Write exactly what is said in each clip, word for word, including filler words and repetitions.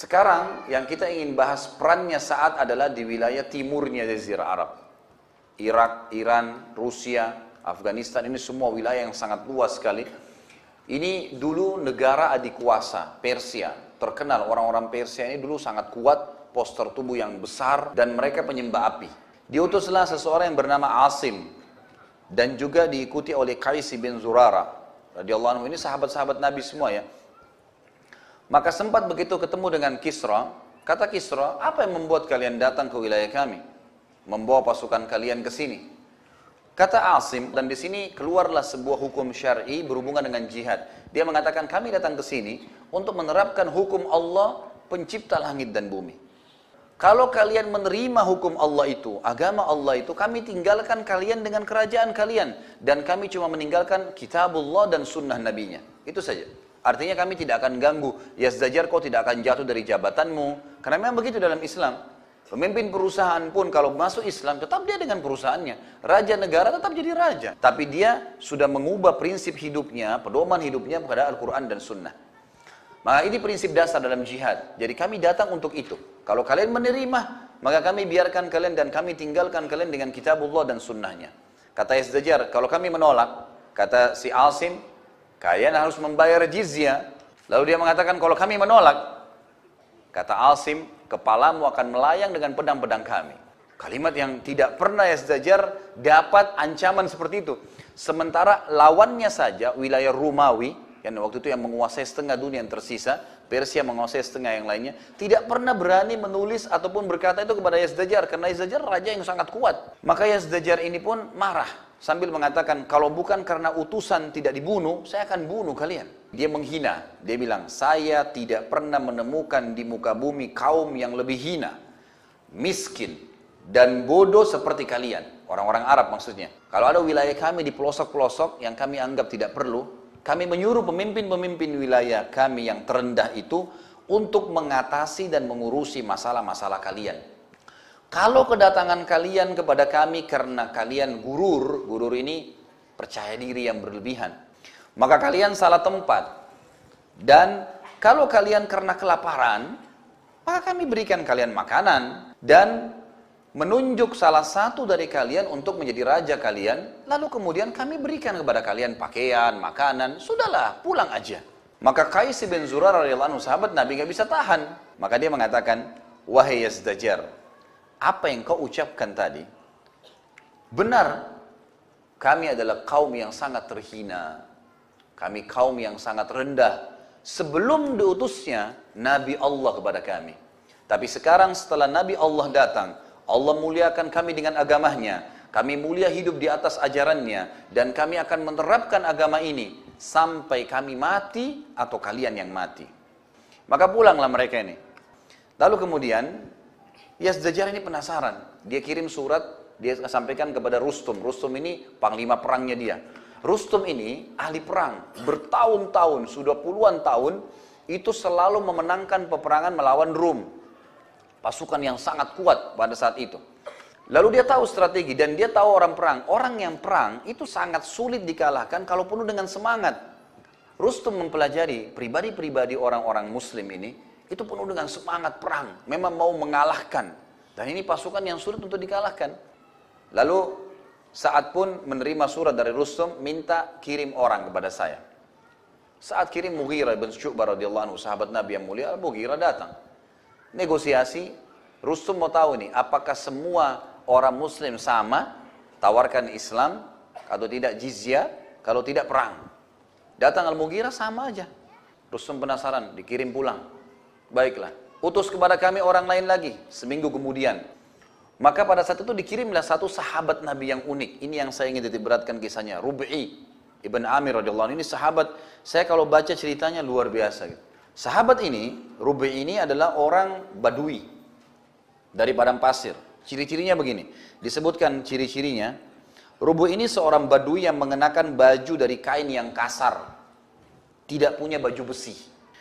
Sekarang yang kita ingin bahas perannya Sa'ad adalah di wilayah timurnya Jazirah Arab. Irak, Iran, Rusia, Afghanistan, ini semua wilayah yang sangat luas sekali. Ini dulu negara adikuasa, Persia. Terkenal orang-orang Persia ini dulu sangat kuat, postur tubuh yang besar, dan mereka penyembah api. Diutuslah seseorang yang bernama Asim, dan juga diikuti oleh Qais bin Zurara radhiyallahu anhu. Ini sahabat-sahabat Nabi semua ya. Maka sempat begitu ketemu dengan Kisra, kata Kisra, apa yang membuat kalian datang ke wilayah kami? Membawa pasukan kalian ke sini. Kata Asim, dan di sini keluarlah sebuah hukum syar'i berhubungan dengan jihad. Dia mengatakan, kami datang ke sini untuk menerapkan hukum Allah pencipta langit dan bumi. Kalau kalian menerima hukum Allah itu, agama Allah itu, kami tinggalkan kalian dengan kerajaan kalian. Dan kami cuma meninggalkan kitabullah dan sunnah nabinya. Itu saja. Artinya kami tidak akan ganggu. Yazdajar, kau tidak akan jatuh dari jabatanmu. Karena memang begitu dalam Islam. Pemimpin perusahaan pun kalau masuk Islam, tetap dia dengan perusahaannya. Raja negara tetap jadi raja. Tapi dia sudah mengubah prinsip hidupnya, pedoman hidupnya kepada Al-Quran dan Sunnah. Maka ini prinsip dasar dalam jihad. Jadi kami datang untuk itu. Kalau kalian menerima, maka kami biarkan kalian dan kami tinggalkan kalian dengan kitabullah dan sunnahnya. Kata Yazdajar, kalau kami menolak, kata si Asim, kalian harus membayar jizyah. Lalu dia mengatakan, kalau kami menolak, kata Asim, kepalamu akan melayang dengan pedang-pedang kami. Kalimat yang tidak pernah Yazdajar dapat ancaman seperti itu. Sementara lawannya saja, wilayah Romawi, yang waktu itu yang menguasai setengah dunia yang tersisa, Persia menguasai setengah yang lainnya, tidak pernah berani menulis ataupun berkata itu kepada Yazdajar, karena Yazdajar raja yang sangat kuat. Maka Yazdajar ini pun marah, sambil mengatakan, kalau bukan karena utusan tidak dibunuh, saya akan bunuh kalian. Dia menghina, dia bilang, saya tidak pernah menemukan di muka bumi kaum yang lebih hina, miskin, dan bodoh seperti kalian. Orang-orang Arab maksudnya. Kalau ada wilayah kami di pelosok-pelosok yang kami anggap tidak perlu, kami menyuruh pemimpin-pemimpin wilayah kami yang terendah itu untuk mengatasi dan mengurusi masalah-masalah kalian. Kalau kedatangan kalian kepada kami karena kalian gurur, gurur ini percaya diri yang berlebihan, maka kalian salah tempat. Dan kalau kalian karena kelaparan, maka kami berikan kalian makanan dan menunjuk salah satu dari kalian untuk menjadi raja kalian, lalu kemudian kami berikan kepada kalian pakaian, makanan, sudahlah, pulang aja. Maka Qais bin Zurarah radhiyallahu anhu, sahabat Nabi, nggak bisa tahan. Maka dia mengatakan, wahai Yazdajar, apa yang kau ucapkan tadi benar. Kami adalah kaum yang sangat terhina, kami kaum yang sangat rendah sebelum diutusnya Nabi Allah kepada kami. Tapi sekarang setelah Nabi Allah datang, Allah muliakan kami dengan agamanya, kami mulia hidup di atas ajarannya, dan kami akan menerapkan agama ini sampai kami mati atau kalian yang mati. Maka pulanglah mereka ini. Lalu kemudian Yazdajar ini penasaran, dia kirim surat, dia sampaikan kepada Rustum. Rustum ini panglima perangnya dia. Rustum ini ahli perang, bertahun-tahun, sudah puluhan tahun, itu selalu memenangkan peperangan melawan Rum. Pasukan yang sangat kuat pada saat itu. Lalu dia tahu strategi dan dia tahu orang perang. Orang yang perang itu sangat sulit dikalahkan kalau penuh dengan semangat. Rustum mempelajari pribadi-pribadi orang-orang muslim ini, itu penuh dengan semangat perang. Memang mau mengalahkan. Dan ini pasukan yang sulit untuk dikalahkan. Lalu saat pun menerima surat dari Rustum, minta kirim orang kepada saya. Saat kirim Mughirah bin Syu'bah radhiyallahu anhu, sahabat Nabi yang mulia, Mughirah datang. Negosiasi, Rustum mau tahu nih, apakah semua orang muslim sama, tawarkan Islam, atau tidak jizyah, kalau tidak perang. Datang Al-Mughirah sama aja. Rustum penasaran, dikirim pulang. Baiklah, utus kepada kami orang lain lagi, seminggu kemudian. Maka pada saat itu dikirimlah satu sahabat Nabi yang unik. Ini yang saya ingin ditiberatkan kisahnya, Rub'i Ibn Amir radhiyallahu anhu. Ini sahabat, saya kalau baca ceritanya luar biasa gitu. Sahabat ini, Rub'i ini adalah orang Badui dari padang pasir. Ciri-cirinya begini, disebutkan ciri-cirinya. Rub'i ini seorang Badui yang mengenakan baju dari kain yang kasar, tidak punya baju besi.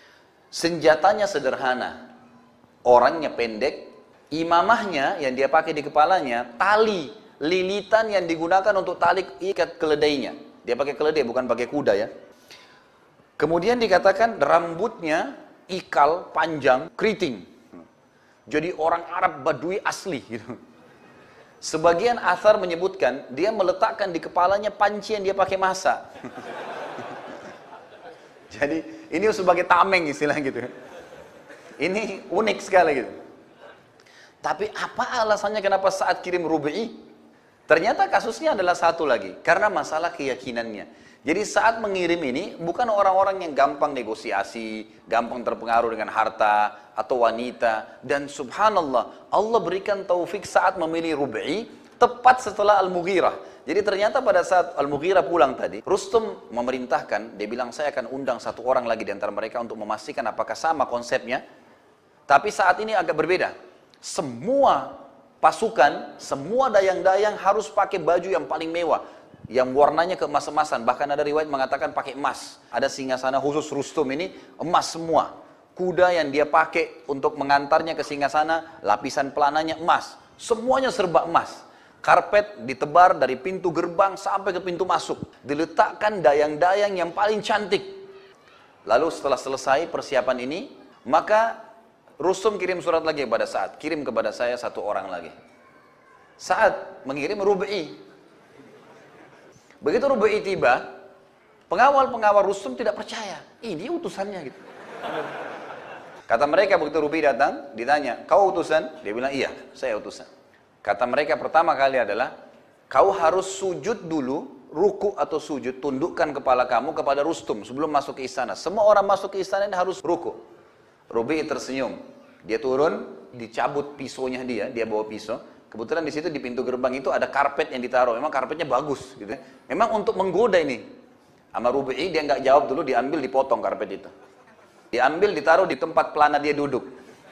Senjatanya sederhana, orangnya pendek, imamahnya yang dia pakai di kepalanya, tali lilitan yang digunakan untuk tali ikat keledainya. Dia pakai keledai, bukan pakai kuda ya. Kemudian dikatakan rambutnya ikal panjang, keriting. Jadi orang Arab Badui asli gitu. Sebagian athar menyebutkan dia meletakkan di kepalanya panci yang dia pakai masak. Jadi ini sebagai tameng istilah gitu. Ini unik sekali gitu. Tapi apa alasannya kenapa saat kirim Rubi'i? Ternyata kasusnya adalah satu lagi, karena masalah keyakinannya. Jadi saat mengirim ini bukan orang-orang yang gampang negosiasi, gampang terpengaruh dengan harta atau wanita. Dan subhanallah, Allah berikan taufik saat memilih Rubi'i tepat setelah Al-Mughirah. Jadi ternyata pada saat Al-Mughirah pulang tadi, Rustum memerintahkan, dia bilang saya akan undang satu orang lagi di antara mereka untuk memastikan apakah sama konsepnya. Tapi saat ini agak berbeda. Semua pasukan, semua dayang-dayang harus pakai baju yang paling mewah, yang warnanya keemas-emasan. Bahkan ada riwayat mengatakan pakai emas. Ada singgasana khusus Rustum ini emas semua. Kuda yang dia pakai untuk mengantarnya ke singgasana, lapisan pelananya emas. Semuanya serba emas. Karpet ditebar dari pintu gerbang sampai ke pintu masuk. Diletakkan dayang-dayang yang paling cantik. Lalu setelah selesai persiapan ini, maka Rustum kirim surat lagi kepada Sa'ad. Kirim kepada saya satu orang lagi. Sa'ad mengirim Rubi'i. Begitu Rubi'i tiba, pengawal-pengawal Rustum tidak percaya. Ini utusannya gitu. Kata mereka begitu Rubi'i datang, ditanya, kau utusan? Dia bilang, iya, saya utusan. Kata mereka pertama kali adalah, kau harus sujud dulu, ruku atau sujud, tundukkan kepala kamu kepada Rustum sebelum masuk ke istana. Semua orang masuk ke istana ini harus ruku. Rubi'i tersenyum. Dia turun, dicabut pisaunya dia, dia bawa pisau. Kebetulan di situ di pintu gerbang itu ada karpet yang ditaruh. Memang karpetnya bagus gitu. Memang untuk menggoda ini. Sama Rubi'i dia nggak jawab dulu, diambil dipotong karpet itu. Diambil ditaruh di tempat pelana dia duduk.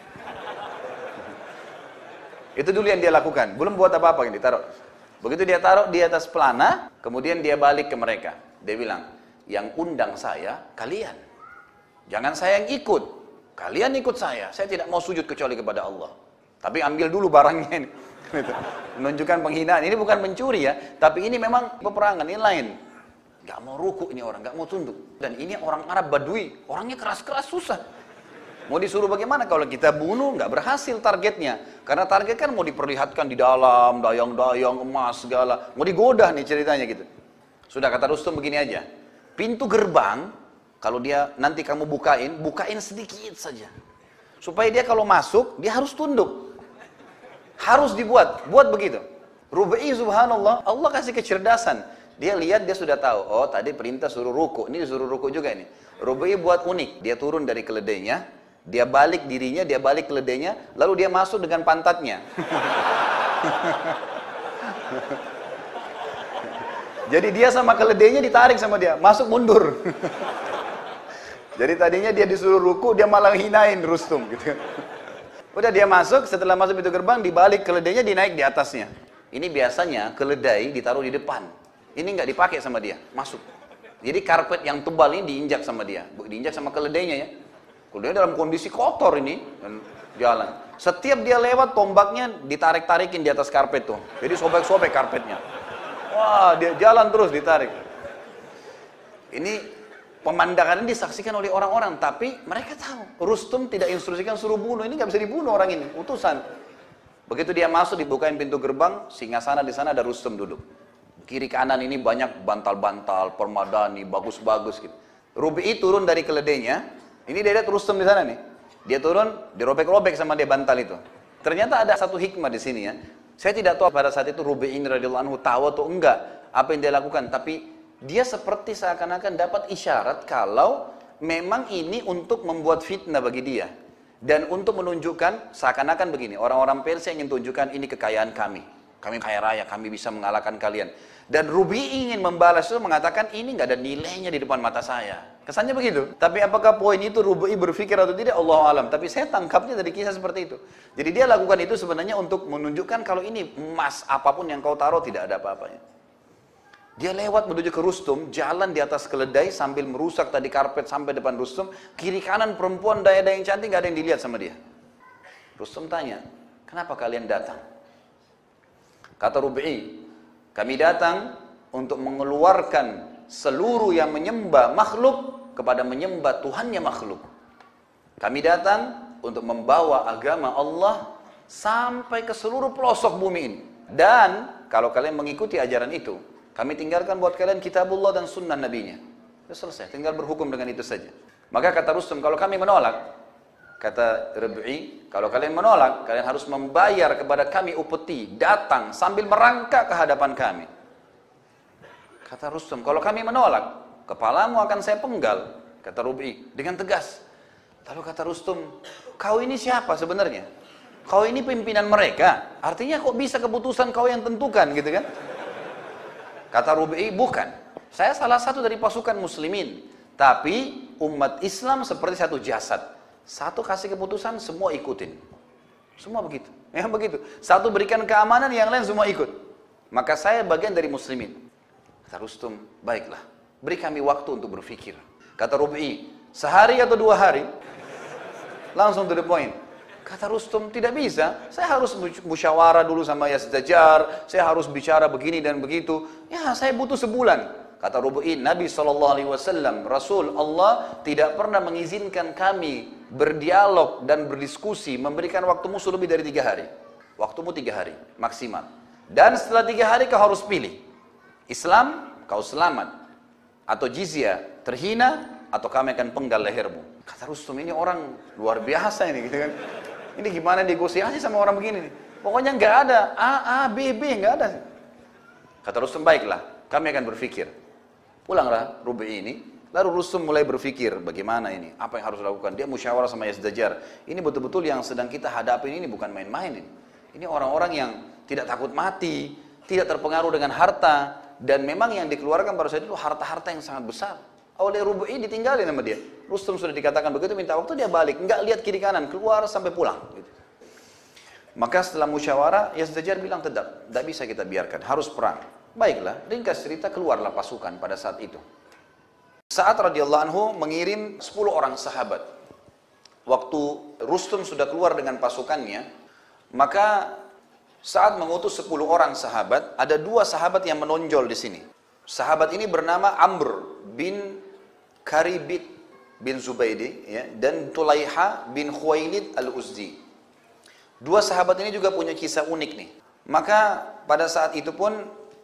Itu dulu yang dia lakukan. Belum buat apa-apa yang ditaruh. Begitu dia taruh di atas pelana, kemudian dia balik ke mereka. Dia bilang, yang undang saya kalian. Jangan saya yang ikut. Kalian ikut saya, saya tidak mau sujud kecuali kepada Allah. Tapi ambil dulu barangnya ini. Menunjukkan penghinaan. Ini bukan mencuri ya, tapi ini memang peperangan, ini lain. Gak mau ruku ini orang, gak mau tunduk. Dan ini orang Arab Badui, orangnya keras-keras susah. Mau disuruh bagaimana kalau kita bunuh, gak berhasil targetnya. Karena target kan mau diperlihatkan di dalam, dayang-dayang, emas, segala. Mau digoda nih ceritanya gitu. Sudah kata Rustum begini aja. Pintu gerbang, kalau dia nanti kamu bukain, bukain sedikit saja. Supaya dia kalau masuk, dia harus tunduk. Harus dibuat, buat begitu. Rubi'i subhanallah, Allah kasih kecerdasan. Dia lihat, dia sudah tahu, oh tadi perintah suruh ruku, ini disuruh ruku juga ini. Rubi'i buat unik, dia turun dari keledainya, dia balik dirinya, dia balik keledainya, lalu dia masuk dengan pantatnya. Jadi dia sama keledainya ditarik sama dia, masuk mundur. Jadi tadinya dia disuruh ruku, dia malah hinain Rustum gitu. Udah dia masuk, setelah masuk pintu gerbang, dibalik keledainya, dinaik di atasnya. Ini biasanya keledai ditaruh di depan. Ini nggak dipakai sama dia, masuk. Jadi karpet yang tebal ini diinjak sama dia, diinjak sama keledainya ya. Keledainya dalam kondisi kotor ini, dan jalan. Setiap dia lewat, tombaknya ditarik-tarikin di atas karpet tuh. Jadi sobek-sobek karpetnya. Wah, dia jalan terus ditarik. Ini pemandangan ini disaksikan oleh orang-orang, tapi mereka tahu Rustum tidak instruksikan suruh bunuh, ini nggak bisa dibunuh orang ini, utusan. Begitu dia masuk, dibukain pintu gerbang, singgasana di sana ada Rustum duduk. Kiri kanan ini banyak bantal-bantal, permadani, bagus-bagus gitu. Rubi'i turun dari keledainya, ini dia lihat Rustum di sana nih. Dia turun, dirobek-robek sama dia bantal itu. Ternyata ada satu hikmah di sini ya. Saya tidak tahu pada saat itu Rubi'i radhiyallahu anhu tahu atau enggak apa yang dia lakukan, tapi dia seperti seakan-akan dapat isyarat kalau memang ini untuk membuat fitnah bagi dia. Dan untuk menunjukkan seakan-akan begini, orang-orang Persia ingin tunjukkan ini kekayaan kami. Kami kaya raya, kami bisa mengalahkan kalian. Dan Rubi'i ingin membalas itu, mengatakan ini nggak ada nilainya di depan mata saya. Kesannya begitu. Tapi apakah poin itu Rubi'i berpikir atau tidak, Allahu alam. Tapi saya tangkapnya dari kisah seperti itu. Jadi dia lakukan itu sebenarnya untuk menunjukkan kalau ini emas apapun yang kau taruh tidak ada apa-apanya. Dia lewat menuju ke Rustum, jalan di atas keledai sambil merusak tadi karpet sampai depan Rustum. Kiri kanan perempuan daya-daya yang cantik, gak ada yang dilihat sama dia. Rustum tanya, kenapa kalian datang? Kata Rubi'i, kami datang untuk mengeluarkan seluruh yang menyembah makhluk kepada menyembah Tuhannya makhluk. Kami datang untuk membawa agama Allah sampai ke seluruh pelosok bumi ini. Dan kalau kalian mengikuti ajaran itu, kami tinggalkan buat kalian kitabullah dan sunnah nabinya. Sudah selesai, tinggal berhukum dengan itu saja. Maka kata Rustum, kalau kami menolak, kata Rabi'i, kalau kalian menolak, kalian harus membayar kepada kami upeti, datang sambil merangkak ke hadapan kami. Kata Rustum, kalau kami menolak, kepalamu akan saya penggal, kata Rabi'i dengan tegas. Lalu kata Rustum, kau ini siapa sebenarnya? Kau ini pimpinan mereka, artinya kok bisa keputusan kau yang tentukan gitu kan? Kata Rabi'i, bukan. Saya salah satu dari pasukan muslimin, tapi umat Islam seperti satu jasad. Satu kasih keputusan, semua ikutin. Semua begitu. Ya begitu. Satu berikan keamanan, yang lain semua ikut. Maka saya bagian dari muslimin. Kata Rustum, baiklah. Beri kami waktu untuk berpikir. Kata Rabi'i, sehari atau dua hari? Langsung to the point. Kata Rustum, tidak bisa. Saya harus musyawarah dulu sama Yazdajar. Saya harus bicara begini dan begitu. Ya, saya butuh sebulan. Kata Rabi'i, Nabi shallallahu alaihi wasallam, Rasul Allah tidak pernah mengizinkan kami berdialog dan berdiskusi, memberikan waktu musuh lebih dari tiga hari. Waktumu tiga hari, maksimal. Dan setelah tiga hari kau harus pilih. Islam, kau selamat. Atau jizya, terhina, atau kami akan penggal lehermu. Kata Rustum, ini orang luar biasa ini, gitu kan. Ini gimana negosiasi sama orang begini nih. Pokoknya nggak ada A, A, B, B, nggak ada. Kata Rustum, baiklah, kami akan berpikir. Pulanglah Rabi'i ini, lalu Rustum mulai berpikir, bagaimana ini, apa yang harus dilakukan. Dia musyawarah sama Yazdajar. Ini betul-betul yang sedang kita hadapi ini bukan main-main ini. Ini orang-orang yang tidak takut mati, tidak terpengaruh dengan harta, dan memang yang dikeluarkan pada saat itu harta-harta yang sangat besar. Oleh Rabi'i ditinggalin sama dia. Rustum sudah dikatakan begitu, minta waktu, dia balik, nggak lihat kiri kanan, keluar sampai pulang. Gitu. Maka setelah musyawarah, Yazdajar bilang, tidak, tidak bisa kita biarkan, harus perang. Baiklah, ringkas cerita, keluarlah pasukan pada saat itu. Sa'ad radhiyallahu anhu mengirim sepuluh orang sahabat. Waktu Rustum sudah keluar dengan pasukannya, maka Sa'ad mengutus sepuluh orang sahabat. Ada dua sahabat yang menonjol di sini. Sahabat ini bernama Amr bin Karibit bin Zubaidi, ya, dan Tulaiha bin Khuwailid al-Uzdi. Dua sahabat ini juga punya kisah unik nih. Maka pada saat itu pun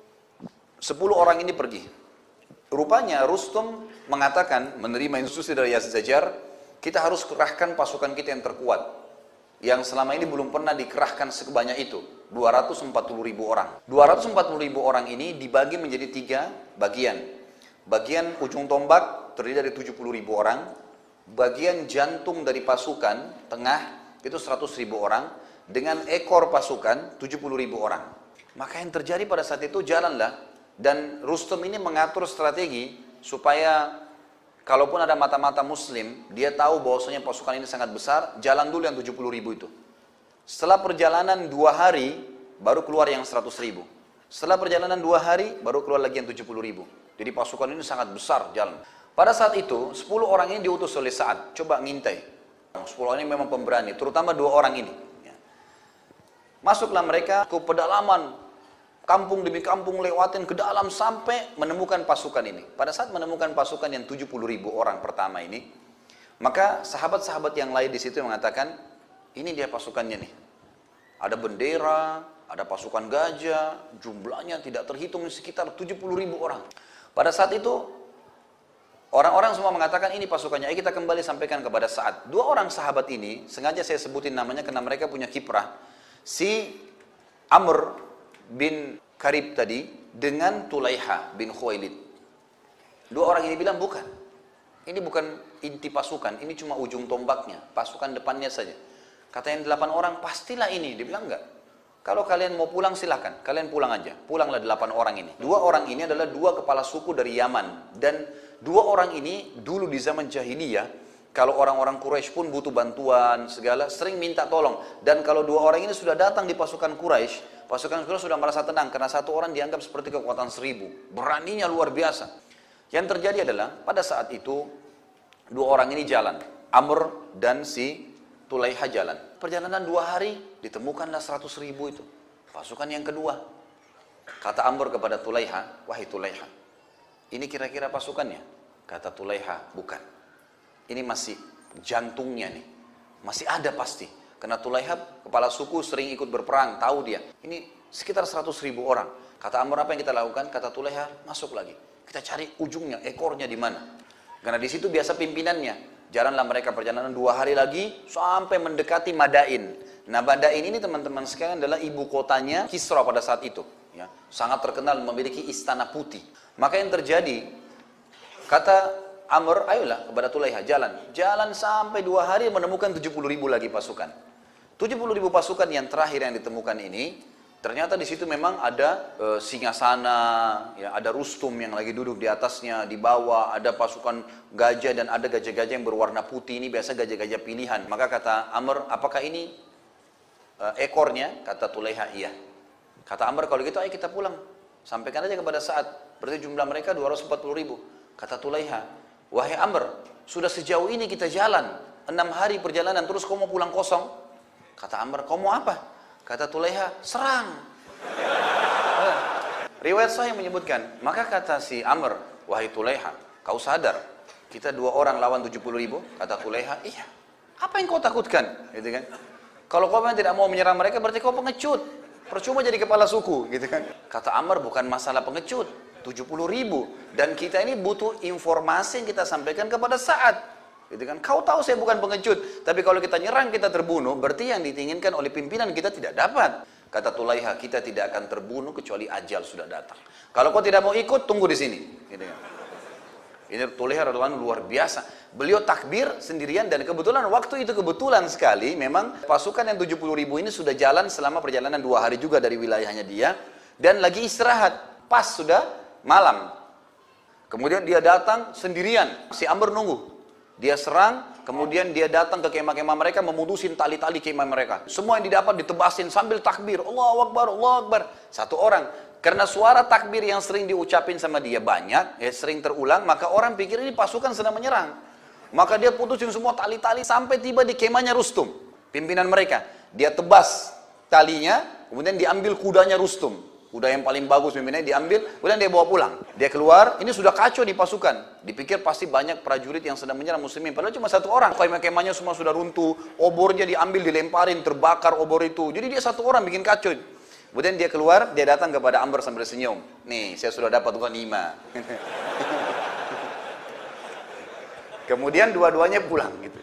sepuluh orang ini pergi. Rupanya Rustum mengatakan, menerima instruksi dari Yazdajar, kita harus kerahkan pasukan kita yang terkuat, yang selama ini belum pernah dikerahkan sebanyak itu, dua ratus empat puluh ribu orang. dua ratus empat puluh ribu orang ini dibagi menjadi tiga bagian. Bagian ujung tombak terdiri dari tujuh puluh ribu orang, bagian jantung dari pasukan tengah itu seratus ribu orang, dengan ekor pasukan tujuh puluh ribu orang. Maka yang terjadi pada saat itu, jalanlah. Dan Rustum ini mengatur strategi supaya kalaupun ada mata-mata muslim, dia tahu bahwasanya pasukan ini sangat besar, jalan dulu yang tujuh puluh ribu itu. Setelah perjalanan dua hari, baru keluar yang seratus ribu. Setelah perjalanan dua hari, baru keluar lagi yang tujuh puluh ribu. Jadi pasukan ini sangat besar jalan. Pada saat itu, sepuluh orang ini diutus oleh Sa'ad. Coba ngintai. sepuluh orang ini memang pemberani, terutama dua orang ini. Masuklah mereka ke pedalaman, kampung demi kampung, lewatin ke dalam sampai menemukan pasukan ini. Pada saat menemukan pasukan yang tujuh puluh ribu orang pertama ini, maka sahabat-sahabat yang lain di situ mengatakan, ini dia pasukannya nih. Ada bendera, ada pasukan gajah, jumlahnya tidak terhitung, sekitar tujuh puluh ribu orang. Pada saat itu, orang-orang semua mengatakan ini pasukannya. Ayo kita kembali sampaikan kepada Sa'ad. Dua orang sahabat ini, sengaja saya sebutin namanya karena mereka punya kiprah. Si Amr bin Karib tadi dengan Tulaiha bin Khuwailid. Dua orang ini bilang bukan. Ini bukan inti pasukan, ini cuma ujung tombaknya, pasukan depannya saja. Kata yang delapan orang, pastilah ini. Dia bilang enggak. Kalau kalian mau pulang silahkan, kalian pulang aja. Pulanglah delapan orang ini. Dua orang ini adalah dua kepala suku dari Yaman. Dan dua orang ini dulu di zaman jahiliyah, kalau orang-orang Quraisy pun butuh bantuan segala, sering minta tolong. Dan kalau dua orang ini sudah datang di pasukan Quraisy, pasukan Quraisy sudah merasa tenang karena satu orang dianggap seperti kekuatan seribu. Beraninya luar biasa. Yang terjadi adalah pada saat itu dua orang ini jalan, Amr dan si Tulaiha jalan. Perjalanan dua hari ditemukanlah seratus ribu itu. Pasukan yang kedua. Kata Amr kepada Tulaiha, wahai Tulaiha, ini kira-kira pasukannya? Kata Tulaiha, bukan. Ini masih jantungnya nih. Masih ada pasti. Karena Tulaihab, kepala suku, sering ikut berperang, tahu dia. Ini sekitar seratus ribu orang. Kata Amr, apa yang kita lakukan? Kata Tulaihab, masuk lagi. Kita cari ujungnya, ekornya di mana. Karena di situ biasa pimpinannya. Jalanlah mereka perjalanan dua hari lagi sampai mendekati Madain. Nah, Madain ini teman-teman sekalian adalah ibu kotanya Kisra pada saat itu. Ya, sangat terkenal memiliki istana putih. Maka yang terjadi, kata Amr, ayolah kepada Tulaiha, jalan. Jalan sampai dua hari menemukan tujuh puluh ribu lagi pasukan. tujuh puluh ribu pasukan yang terakhir yang ditemukan ini, ternyata di situ memang ada e, Singasana, ya, ada Rustum yang lagi duduk di atasnya, di bawah ada pasukan gajah dan ada gajah-gajah yang berwarna putih, ini biasa gajah-gajah pilihan. Maka kata Amr, apakah ini e, ekornya? Kata Tulaiha, iya. Kata Amr, kalau gitu ayo kita pulang. Sampaikan aja kepada Sa'ad, berarti jumlah mereka dua ratus empat puluh ribu. Kata Tulaiha, wahai Amr, sudah sejauh ini kita jalan, enam hari perjalanan, terus kau mau pulang kosong? Kata Amr, kau mau apa? Kata Tulaiha, serang. Riwayat Sahih menyebutkan, maka kata si Amr, wahai Tulaiha, kau sadar kita dua orang lawan tujuh puluh ribu? Kata Tulaiha, iya. Apa yang kau takutkan? Gitu kan? Kalau kau memang tidak mau menyerang mereka, berarti kau pengecut. Percuma jadi kepala suku, gitu kan? Kata Amr, bukan masalah pengecut, tujuh puluh ribu. Dan kita ini butuh informasi yang kita sampaikan kepada Sa'ad. Gitu kan? Kau tahu saya bukan pengecut, tapi kalau kita nyerang kita terbunuh, berarti yang diinginkan oleh pimpinan kita tidak dapat. Kata Tulaiha, kita tidak akan terbunuh kecuali ajal sudah datang. Kalau kau tidak mau ikut, tunggu di sini. Gitu kan? Ini Tulaiha radhiyallahu anhu luar biasa. Beliau takbir sendirian dan kebetulan waktu itu kebetulan sekali memang pasukan yang tujuh puluh ribu ini sudah jalan selama perjalanan dua hari juga dari wilayahnya dia dan lagi istirahat. Pas sudah malam. Kemudian dia datang sendirian. Si Amr nunggu. Dia serang, kemudian dia datang ke kemah-kemah mereka, memutusin tali-tali kemah mereka. Semua yang didapat ditebasin sambil takbir. Allahu Akbar, Allahu Akbar. Satu orang. Karena suara takbir yang sering diucapin sama dia banyak, ya sering terulang, maka orang pikir ini pasukan sedang menyerang. Maka dia putusin semua tali-tali sampai tiba di kemahnya Rustum. Pimpinan mereka. Dia tebas talinya, kemudian diambil kudanya Rustum. Kuda yang paling bagus pimpinannya diambil, kemudian dia bawa pulang. Dia keluar, ini sudah kacau di pasukan. Dipikir pasti banyak prajurit yang sedang menyerang muslimin. Padahal cuma satu orang. Kemah-kemahnya semua sudah runtuh, obornya diambil, dilemparin, terbakar obor itu. Jadi dia satu orang bikin kacau. Kemudian dia keluar, dia datang kepada Amr sambil senyum. Nih, saya sudah dapat ghanimah. Kemudian dua-duanya pulang gitu.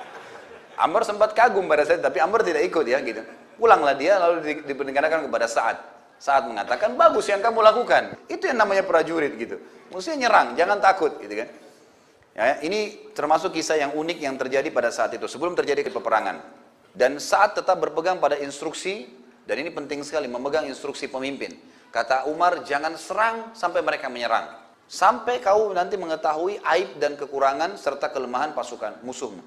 Amr sempat kagum pada saat, tapi Amr tidak ikut ya gitu. Pulanglah dia lalu diperdengarkan kepada Sa'ad. Saat mengatakan, bagus yang kamu lakukan. Itu yang namanya prajurit gitu. Mestinya nyerang, jangan takut gitu kan. Ya, ini termasuk kisah yang unik yang terjadi pada saat itu. Sebelum terjadi peperangan. Dan saat tetap berpegang pada instruksi, dan ini penting sekali, memegang instruksi pemimpin. Kata Umar, jangan serang sampai mereka menyerang. Sampai kau nanti mengetahui aib dan kekurangan serta kelemahan pasukan musuhmu.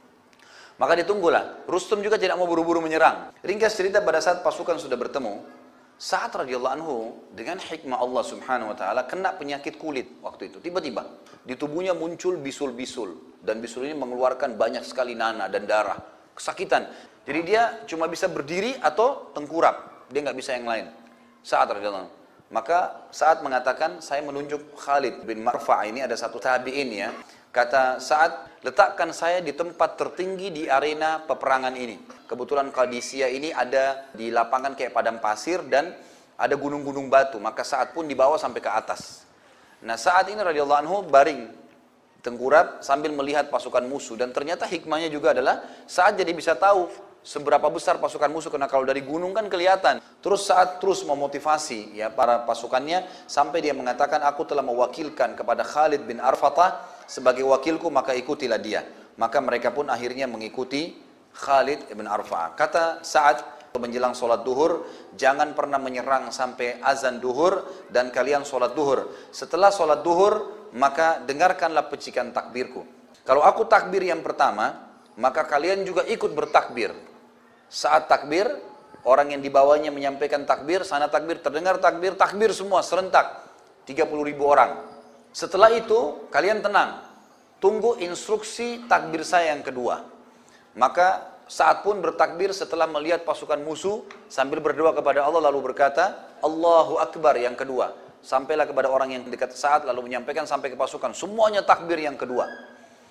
Maka ditunggulah. Rustum juga tidak mau buru-buru menyerang. Ringkas cerita pada saat pasukan sudah bertemu, Sa'ad radhiyallahu anhu dengan hikmah Allah subhanahu wa ta'ala kena penyakit kulit waktu itu. Tiba-tiba di tubuhnya muncul bisul-bisul. Dan bisul ini mengeluarkan banyak sekali nanah dan darah. Kesakitan. Jadi dia cuma bisa berdiri atau tengkurap. Dia nggak bisa yang lain. Sa'ad radhiyallahu anhu. Maka Sa'ad mengatakan, saya menunjuk Khalid bin Marfa' ini ada satu tabi'in ya. Kata Sa'ad, letakkan saya di tempat tertinggi di arena peperangan ini. Kebetulan Qadisiyah ini ada di lapangan kayak padang pasir dan ada gunung-gunung batu. Maka Sa'ad pun dibawa sampai ke atas. Nah Sa'ad ini radhiyallahu anhu baring tengkurap sambil melihat pasukan musuh. Dan ternyata hikmahnya juga adalah Sa'ad jadi bisa tahu seberapa besar pasukan musuh. Karena kalau dari gunung kan kelihatan. Terus Sa'ad terus memotivasi ya para pasukannya. Sampai dia mengatakan, aku telah mewakilkan kepada Khalid bin Arfatah sebagai wakilku, maka ikutilah dia. Maka mereka pun akhirnya mengikuti Khalid bin Arfatah. Kata Sa'ad menjelang sholat duhur, jangan pernah menyerang sampai azan duhur dan kalian sholat duhur. Setelah sholat duhur, maka dengarkanlah pecikan takbirku. Kalau aku takbir yang pertama, maka kalian juga ikut bertakbir. Saat takbir, orang yang dibawanya menyampaikan takbir, sana takbir, terdengar takbir, takbir semua serentak. tiga puluh ribu orang. Setelah itu, kalian tenang. Tunggu instruksi takbir saya yang kedua. Maka Sa'ad pun bertakbir setelah melihat pasukan musuh sambil berdoa kepada Allah lalu berkata, Allahu Akbar yang kedua. Sampailah kepada orang yang dekat Sa'ad lalu menyampaikan sampai ke pasukan. Semuanya takbir yang kedua.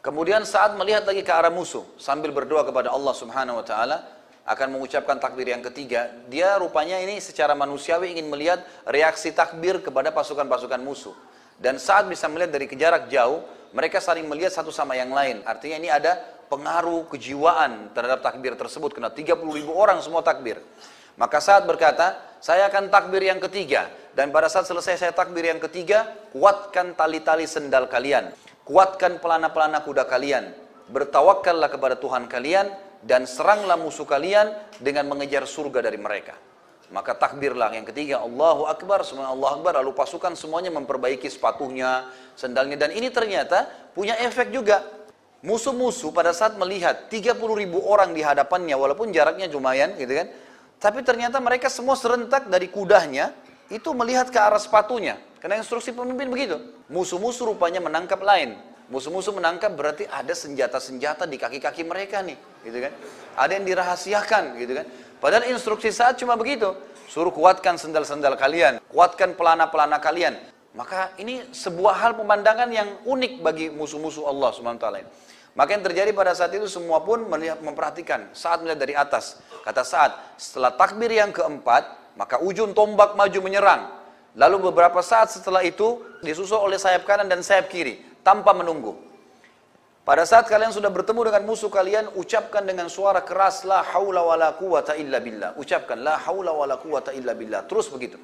Kemudian saat melihat lagi ke arah musuh, sambil berdoa kepada Allah Subhanahu wa taala, akan mengucapkan takbir yang ketiga. Dia rupanya ini secara manusiawi ingin melihat reaksi takbir kepada pasukan-pasukan musuh. Dan saat bisa melihat dari jarak jauh, mereka saling melihat satu sama yang lain. Artinya ini ada pengaruh kejiwaan terhadap takbir tersebut, karena tiga puluh ribu orang semua takbir. Maka saat berkata, saya akan takbir yang ketiga. Dan pada saat selesai saya takbir yang ketiga, kuatkan tali-tali sendal kalian. Kuatkan pelana-pelana kuda kalian. Bertawakkallah kepada Tuhan kalian. Dan seranglah musuh kalian dengan mengejar surga dari mereka. Maka takbirlah yang ketiga, Allahu Akbar, semua Allahu Akbar. Lalu pasukan semuanya memperbaiki sepatunya, sendalnya. Dan ini ternyata punya efek juga. Musuh-musuh pada saat melihat tiga puluh ribu orang di hadapannya, walaupun jaraknya lumayan gitu kan. Tapi ternyata mereka semua serentak dari kudanya, itu melihat ke arah sepatunya. Karena instruksi pemimpin begitu. Musuh-musuh rupanya menangkap lain. Musuh-musuh menangkap berarti ada senjata-senjata di kaki-kaki mereka nih, gitu kan? Ada yang dirahasiakan, gitu kan? Padahal instruksi saat cuma begitu, suruh kuatkan sendal-sendal kalian, kuatkan pelana-pelana kalian. Maka ini sebuah hal pemandangan yang unik bagi musuh-musuh Allah subhanahu wa taala. Maka yang terjadi pada saat itu semua pun melihat, memperhatikan. Saat melihat dari atas, kata Sa'ad, setelah takbir yang keempat, maka ujung tombak maju menyerang. Lalu beberapa saat setelah itu disusul oleh sayap kanan dan sayap kiri, tanpa menunggu. Pada saat kalian sudah bertemu dengan musuh kalian, ucapkan dengan suara keras, la haula wa la quwata illa billah. Ucapkan, la haula wa la quwata illa billah. Terus begitu.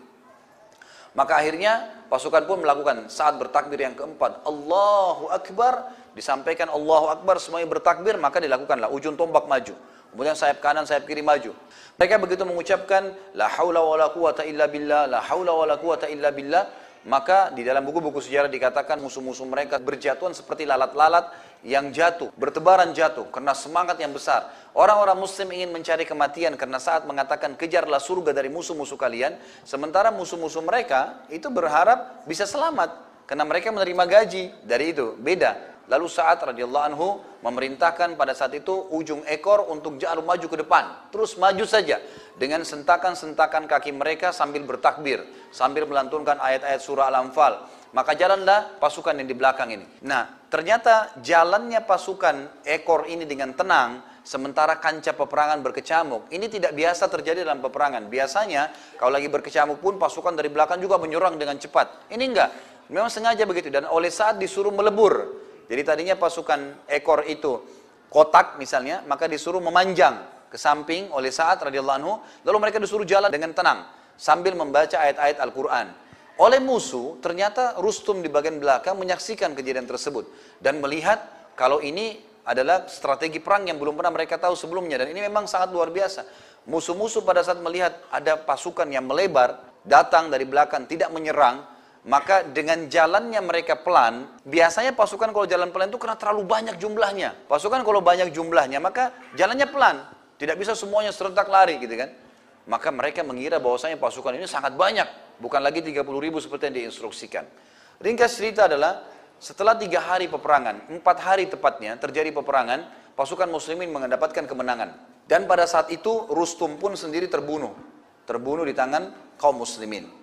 Maka akhirnya pasukan pun melakukan saat bertakbir yang keempat, Allahu Akbar, disampaikan Allahu Akbar, semuanya bertakbir, maka dilakukanlah ujung tombak maju. Kemudian sayap kanan, sayap kiri maju. Mereka begitu mengucapkan la haula wala quwata illa billah, la haula wala quwata illa billah, maka di dalam buku-buku sejarah dikatakan musuh-musuh mereka berjatuhan seperti lalat-lalat yang jatuh, bertebaran jatuh karena semangat yang besar. Orang-orang muslim ingin mencari kematian karena saat mengatakan kejarlah surga dari musuh-musuh kalian, sementara musuh-musuh mereka itu berharap bisa selamat karena mereka menerima gaji dari itu. Beda. Lalu Sa'ad radhiyallahu anhu memerintahkan pada saat itu ujung ekor untuk jalan maju ke depan. Terus maju saja dengan sentakan-sentakan kaki mereka sambil bertakbir, sambil melantunkan ayat-ayat surah Al-Anfal. Maka jalanlah pasukan yang di belakang ini. Nah, ternyata jalannya pasukan ekor ini dengan tenang, sementara kancah peperangan berkecamuk. Ini tidak biasa terjadi dalam peperangan. Biasanya kalau lagi berkecamuk pun pasukan dari belakang juga menyerang dengan cepat. Ini enggak. Memang sengaja begitu dan oleh Sa'ad disuruh melebur. Jadi tadinya pasukan ekor itu kotak misalnya, maka disuruh memanjang ke samping oleh Sa'ad radhiyallahu anhu, lalu mereka disuruh jalan dengan tenang sambil membaca ayat-ayat Al-Qur'an. Oleh musuh, ternyata Rustum di bagian belakang menyaksikan kejadian tersebut dan melihat kalau ini adalah strategi perang yang belum pernah mereka tahu sebelumnya, dan ini memang sangat luar biasa. Musuh-musuh pada saat melihat ada pasukan yang melebar datang dari belakang tidak menyerang, maka dengan jalannya mereka pelan, biasanya pasukan kalau jalan pelan itu karena terlalu banyak jumlahnya. Pasukan kalau banyak jumlahnya, maka jalannya pelan. Tidak bisa semuanya serentak lari gitu kan. Maka mereka mengira bahwasanya pasukan ini sangat banyak. Bukan lagi tiga puluh ribu seperti yang diinstruksikan. Ringkas cerita adalah, setelah tiga hari peperangan, empat hari tepatnya terjadi peperangan, pasukan muslimin mendapatkan kemenangan. Dan pada saat itu Rustum pun sendiri terbunuh. Terbunuh di tangan kaum muslimin.